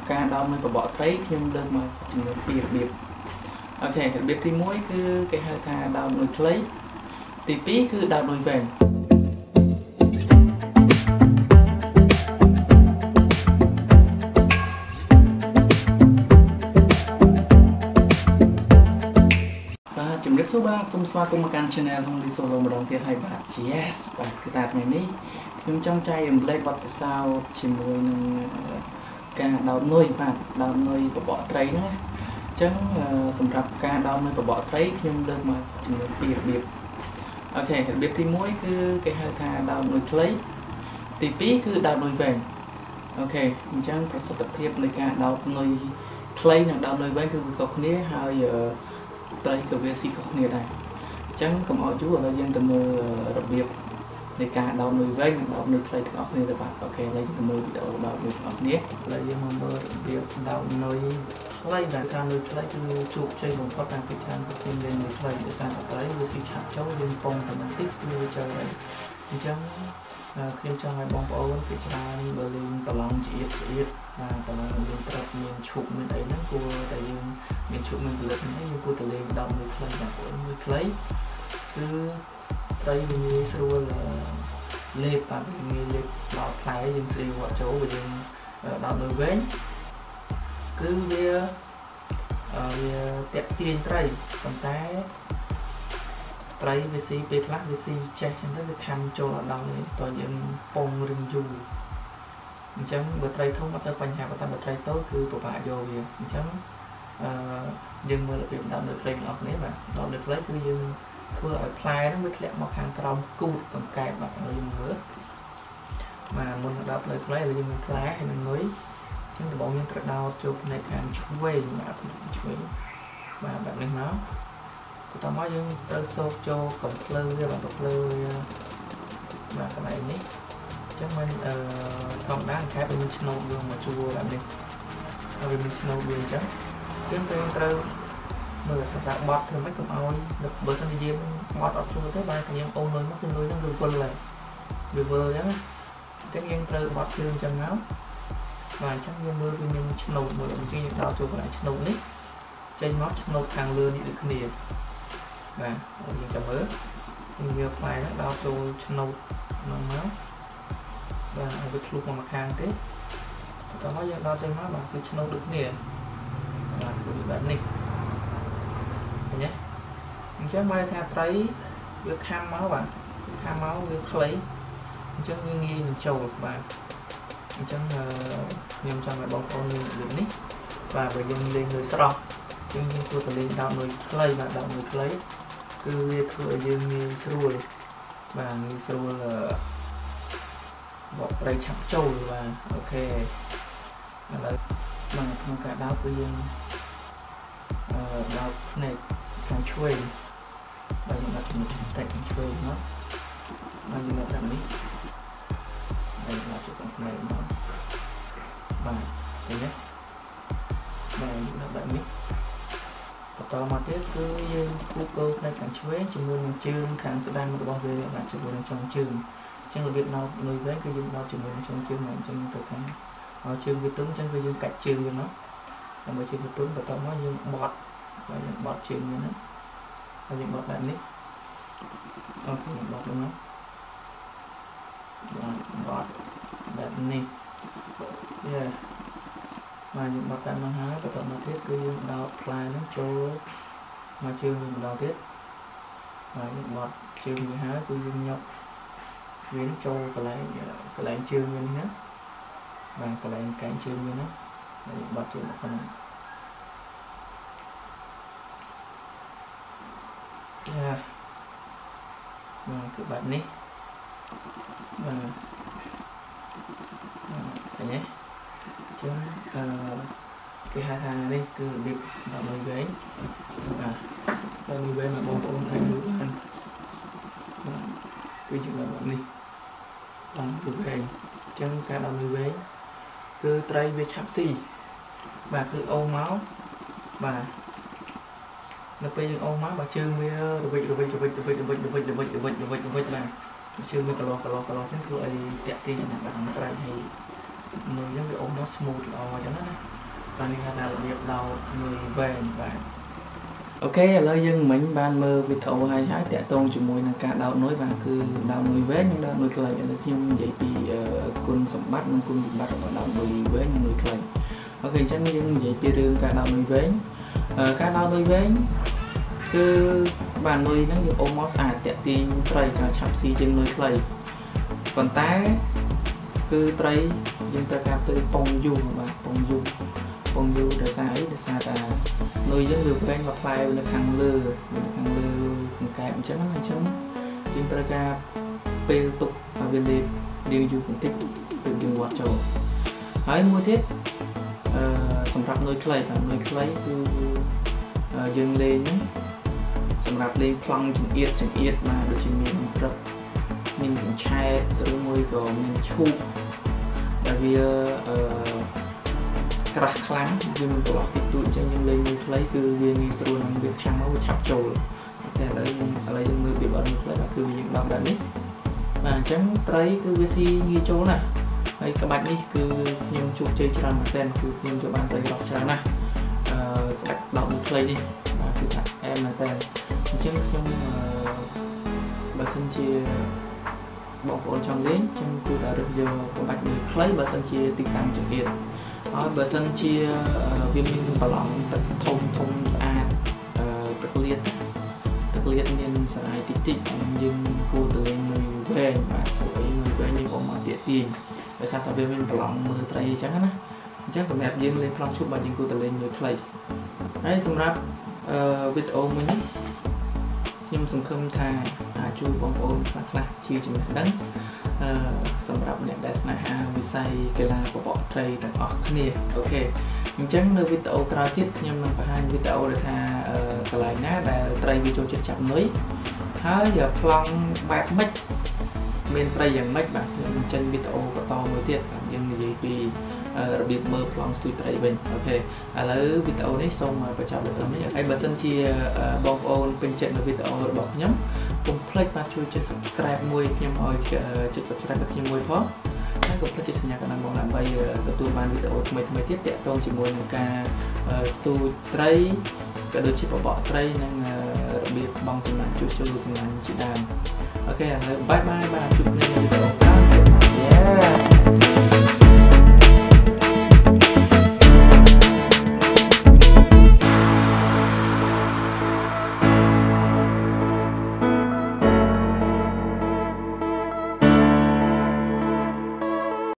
ការដោតនៅប្របកត្រីខ្ញុំលើកមកចំនួន2របៀបអូខេរបៀបទី1គឺគេហៅថាដោតមួយខ្លីទី2គឺដោតមួយវែងជំរាបសួរបាទសូមស្វាគមន៍មកកាន់ Channel ของ Solo ម្ដងទៀតហើយបាទ Yes បាទគឺតាថ្ងៃនេះខ្ញុំចង់ចែករំលែកបទពិសោធន៍ជាមួយនឹងការដោតនុយបាទដោតនុយបបកត្រីហ្នឹងណាអញ្ចឹងសម្រាប់ការដោតនុយបបកត្រីខ្ញុំលើកមកចំនួន2របៀបអូខេរបៀបទី1គឺគេហៅថាដោតនុយខ្លីទី2គឺដោតនុយវែងអូខេអញ្ចឹងប្រសិទ្ធភាពនៃការដោតនុយខ្លីនិងដោតនុយវែងគឺវាខុសគ្នាហើយត្រីក៏វាស៊ីខុសគ្នាដែរអញ្ចឹងកុំឲ្យយូរឥឡូវយើងទៅមើលរបៀបនៃការដោតនុយវែងនិងដោតនុយខ្លីទាំងអស់គ្នាទៅបាទអូខេឥឡូវយើងទៅមើលវីដេអូដោតនុយទាំងអស់គ្នាឥឡូវយើងមកមើលរបៀបដោតនុយខ្លីដែលការនុយខ្លីគឺជោគជ័យបំផុតតាមពីច្រើនពីខ្ញុំលេងនុយខ្លីដោយសារតែត្រីវាស៊ីឆាប់ចូលយើងពងតែបន្តិចវាចូលហើយអញ្ចឹងខ្ញុំចង់ឲ្យបងប្អូនពីច្រើនបើលេងប្រឡងឆ្អៀតបាទប្រឡងយើងត្រូវមានឈប់មានអីហ្នឹងគួរតែយើងមានឈប់មានផលិតហ្នឹងយើងគួរតែលេងដោតនុយខ្លីបងប្អូននុយខ្លីគឺត្រីវាងាយស្រួលលេបបាទងាយលេបដល់ផ្លែយើងស្រីវត្តចូលយើងដោតនុយវែងគឺវាតាក់ទាញត្រីប៉ុន្តែត្រីវាស៊ីពេលខ្លះវាស៊ីចេះចឹងទៅវាខាំចូលអត់ដល់ទេតើយើងពងរឹងយូរអញ្ចឹងបើត្រីធំអត់សូវបញ្ហាប៉ុន្តែបើត្រីតូចគឺពិបាកយកវាអញ្ចឹងយើងមើលរបៀបដោតនុយខ្លីទាំងអស់គ្នាបាទដោតនុយខ្លីគឺយើងធ្វើឲ្យផ្លែហ្នឹងវាធ្លាក់មកខាងក្រោមគូតកង្កែបបាទយើងមើលបាទមុនដោតនុយខ្លីហើយយើងមានផ្លែហើយនឹងនុយអញ្ចឹងដំបូងយើងត្រូវដោតចូលផ្នែកខាងឆ្វេងបាទផ្នែកឆ្វេងបាទបែបនេះមកបន្តមកយើងត្រូវសោកចូលកំភ្លើវាបាទកំភ្លើវាបាទកន្លែងនេះអញ្ចឹងមិនធម្មតាកែវាមានឆ្នូតយើងមកជួរបែបនេះហើយវាមានឆ្នូតវាអញ្ចឹងយើងត្រូវមើលថាបត់ធ្វើម៉េចកុំឲ្យបើសិនជាយើងបត់អត់ស្រួលទេបាទយើងអូននុយមកគឺនុយហ្នឹងវាវិលហើយវាវិលអញ្ចឹងយើងត្រូវបត់ជើងអញ្ចឹងមកបាទអញ្ចឹងយើងមើលវាមានឆ្នូតមួយអញ្ចឹងយើងដោតចូលកន្លែងឆ្នូតនេះចេញមកឆ្នូតខាងលើនេះដូចគ្នាបាទយើងចាំមើលយើងយកផ្លែហ្នឹងដោតចូលឆ្នូតហ្នឹងមកបាទឲ្យវាធ្លុះមកម្ខាងទេបន្តមកយើងដោតចេញមកបាទគឺឆ្នូតដូចគ្នាបាទគឺបែបនេះឃើញទេអញ្ចឹងមកថាត្រីវាខាំមកបាទខាំមកវាខ្លីអញ្ចឹងវាងាយនឹងចូលបាទអញ្ចឹងខ្ញុំចង់ឲ្យបងប្អូនលេងរបៀបនេះបាទបើយើងលេងនុយស្រស់យើងគួរតែលេងដោតនុយខ្លីបាទដោតនុយខ្លីគឺវាធ្វើឲ្យយើងងាយស្រួលបាទងាយស្រួលបកត្រីឆាប់ចូលបាទអូខេឥឡូវបាទក្នុងការដោតគឺយើងដោតផ្នែកខាងឆ្វេងបាទយើងដោតផ្នែកខាងឆ្វេងមកបាទយើងដោតតាមនេះហើយដោតចូលខាងផ្នែកមកបាទឃើញទេបាទយើងដោតបែបនេះបន្តមកទៀតគឺយើងគូកោផ្នែកខាងឆ្វេងជាមួយនឹងជើងខាងស្ដាំរបស់វាបាទជាមួយនឹងចុងជើងអញ្ចឹងរបៀបដោតនុយវែងគឺយើងដោតជាមួយនឹងចុងជើងមកអញ្ចឹងទៅខាងឲ្យជើងវាទន់អញ្ចឹងគឺយើងកាច់ជើងវាមកដើម្បីជើងវាទន់បន្តមកយើងបត់បាទយើងបត់ជើងវាហ្នឹងហើយយើងបត់បែបនេះអូខេបត់ទៅមកបត់បែបនេះយ៉ាបាទយើងបត់តាមមកហើយបន្តមកទៀតគឺយើងដោតផ្លែហ្នឹងចូលមកជើងវិញម្ដងទៀតហើយយើងបត់ជើងវាហើយគឺយើងញុកវាចូលកន្លែងជើងវានេះណាបាទកន្លែងកែងជើងវាណាហើយបត់ចូលមកខាងនេះយ៉ាបាទគឺបែបនេះបាទឃើញទេចឹងគេហៅថានេះគឺរបៀបដោតនុយវែងបាទដោតនុយវែងមកបងប្អូនអាចមើលបានបាទគឺជាបែបនេះដោតនុយវែងចឹងការដោតនុយវែងគឺត្រីវាឆាប់ស៊ីបាទគឺអូមកបាទនៅពេលយើងអូមកបាទជើងវារវិចបាទជើងវាកន្លោះចឹងធ្វើឲ្យតាក់ទាញចំណាប់បាត់ត្រីហើយនុយហ្នឹងវាអូមក smooth ល្អអញ្ចឹងណា và những hạt nào điệp đầu người về bạn ok là dân mình ban mơ bị thấu hay hái tẹt tôn chỉ mùi là cả đào nối và cứ đào nuôi vé nhưng đào nuôi cười là nhưng vậy thì con sầm bắt nên con bị bắt ở đào nuôi vé nhưng nuôi cười ok chắc nhưng vậy thì đường cả đào nuôi vé cả đào nuôi vé cứ bạn nuôi nó như almost tẹt tiền trời cho chăm si trên nuôi cười còn tá cứ trai dân ta cảm tới bông du và bông du để xa ấy để xa ta nuôi dân được quen và play nó hàng lừa hàng kèm chấm dân ta gặp bê tục và bên đêm điều du cũng thích từ đường quạt trầu hãy mua thiết sầm rạp nuôi clay và nuôi clay cứ dân lên sầm rạp lên plong chẳng yết mà được chỉ miền rập mình cũng chai ở môi của mình chu tại vì cả kháng vì mình tổ chức tụi cho những lên như lấy cứ viên như sưu nằm việc hàng máu chập trầu để lấy người bị bệnh lại là cứ những bạn đã biết và chấm lấy cứ VC như chỗ này hay các bạn đi cứ nhưng chụp chơi cho làm tên cứ nhưng cho bạn lấy đọc cho này các đọc như play đi và cứ em là tên chứ trong bà xin chia bọn ôn trong lính trong cụ đã được giờ của bạch người lấy bà sân chia tinh tăng trực biệt bà sân chia viêm minh và lòng thông xa特liệt nên sẽ ai tích nhưng cô từ người về và của người về như có mà tiện tiền để sao ta viêm minh và lòng mưa tây chắc á chắc sầm đẹp dương lên phong chụp bà những cô từ lên người play đấy sầm rap video mình nhưng sừng khâm tha chui bóng ôn là chia chừng đắngสำหรับเนี่ยได้สนาวิสัยกีฬาประกอบไทยต่างออกเนี่ยโอเคจังในวิดีโอกราฟิกยังนำไปให้วิดีโอเลยค่ะกลายหน้าแต่ไตรวิดีโอจะจับนุ้ยถ้าอย่าพลองแบบไม่เป็นไตรอย่างไม่แบบจังวิดีโอก็ต่อมือเทียบยังมีปีระเบียบมือพลองสตูดิโอไตรเป็นโอเคแล้ววิดีโอนี้ส่งมาประจำเลยตอนนี้ไอ้บัสเซนเชียบองโอนเป็นเจ็ดในวิดีโอบอกย้ำผมพลิกมาช่วยจะ subscribe มวยเพียงพอจะ subscribe เพียงมวยเพราะถ้าผมพลิกจะสัญญากันมองหลังไปตัวบานวิดีโอทำไมที่เตะตรงจีมวยในการสตูดิโอไตรก็โดยชิปบอกไตรนั่งระเบียบบางสมัยช่วยสมัยจีดานโอเคแล้วบายบายมาจุดในวิดีโอกัน